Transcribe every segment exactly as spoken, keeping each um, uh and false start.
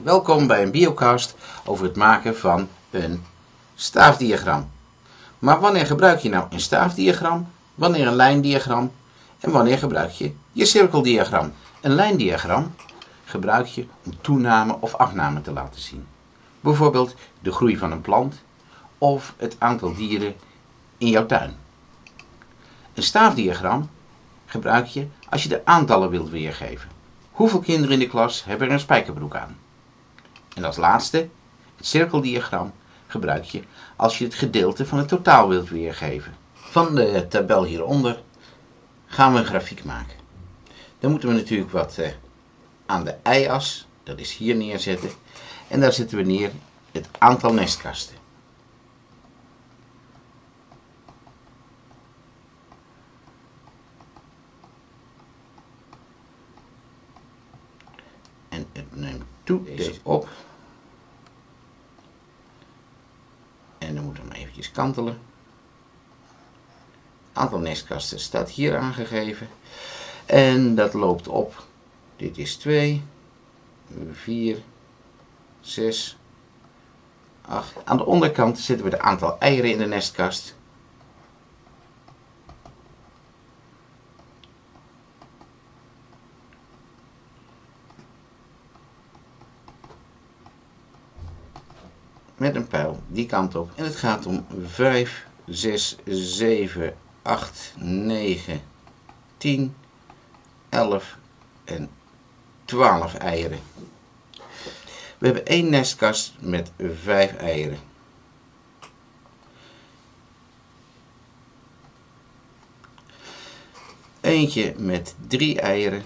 welkom bij een biocast over het maken van een staafdiagram. Maar wanneer gebruik je nou een staafdiagram, wanneer een lijndiagram en wanneer gebruik je je cirkeldiagram? Een lijndiagram gebruik je om toename of afname te laten zien. Bijvoorbeeld de groei van een plant of het aantal dieren in jouw tuin. Een staafdiagram gebruik je als je de aantallen wilt weergeven. Hoeveel kinderen in de klas hebben er een spijkerbroek aan? En als laatste, het cirkeldiagram gebruik je als je het gedeelte van het totaal wilt weergeven. Van de tabel hieronder gaan we een grafiek maken. Dan moeten we natuurlijk wat eh, aan de y-as, dat is hier, neerzetten. En daar zetten we neer het aantal nestkasten. En het neemt toe, deze op. En dan moeten we hem eventjes kantelen. Het aantal nestkasten staat hier aangegeven. En dat loopt op. Dit is twee, vier, zes, acht. Aan de onderkant zetten we het aantal eieren in de nestkast. Met een pijl die kant op. En het gaat om vijf, zes, zeven, acht, negen, tien, elf en twaalf eieren. We hebben één nestkast met vijf eieren. Eentje met drie eieren.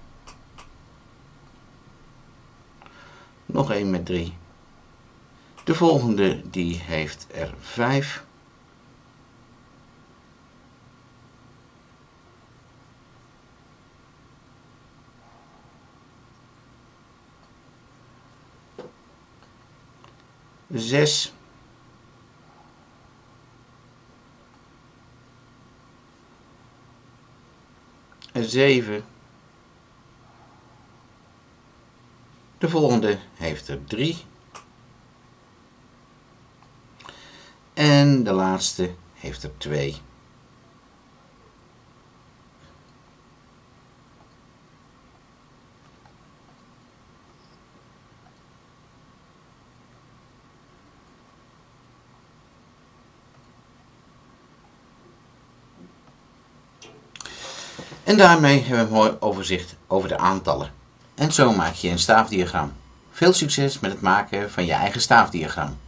Nog één met drie. De volgende die heeft er vijf. Zes. Zeven. De volgende heeft er drie. En de laatste heeft er twee. En daarmee hebben we een mooi overzicht over de aantallen. En zo maak je een staafdiagram. Veel succes met het maken van je eigen staafdiagram.